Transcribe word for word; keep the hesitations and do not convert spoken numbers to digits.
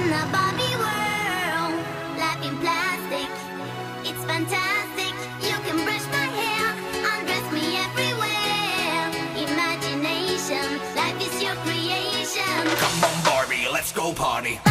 In a Barbie world, life in plastic, it's fantastic. You can brush my hair, undress me everywhere. Imagination, life is your creation. Come on, Barbie, let's go party.